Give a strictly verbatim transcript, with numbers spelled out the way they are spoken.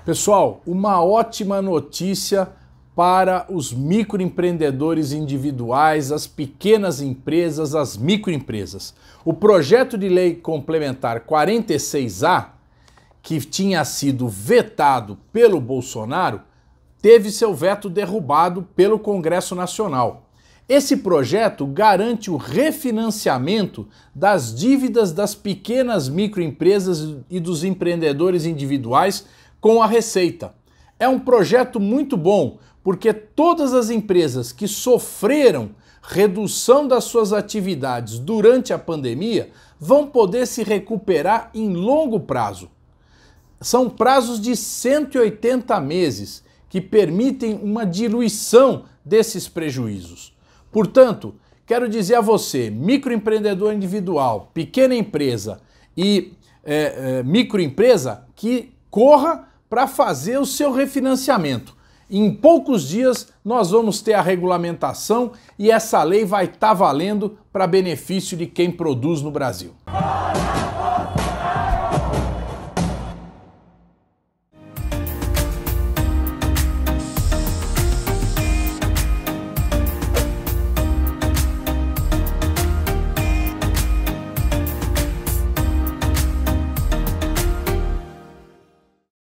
Pessoal, uma ótima notícia para os microempreendedores individuais, as pequenas empresas, as microempresas. O projeto de lei complementar quarenta e seis A, que tinha sido vetado pelo Bolsonaro, teve seu veto derrubado pelo Congresso Nacional. Esse projeto garante o refinanciamento das dívidas das pequenas microempresas e dos empreendedores individuais com a Receita. É um projeto muito bom, porque todas as empresas que sofreram redução das suas atividades durante a pandemia vão poder se recuperar em longo prazo. São prazos de cento e oitenta meses que permitem uma diluição desses prejuízos. Portanto, quero dizer a você, microempreendedor individual, pequena empresa e é, é, microempresa, que corra para fazer o seu refinanciamento. Em poucos dias nós vamos ter a regulamentação e essa lei vai estar valendo para benefício de quem produz no Brasil.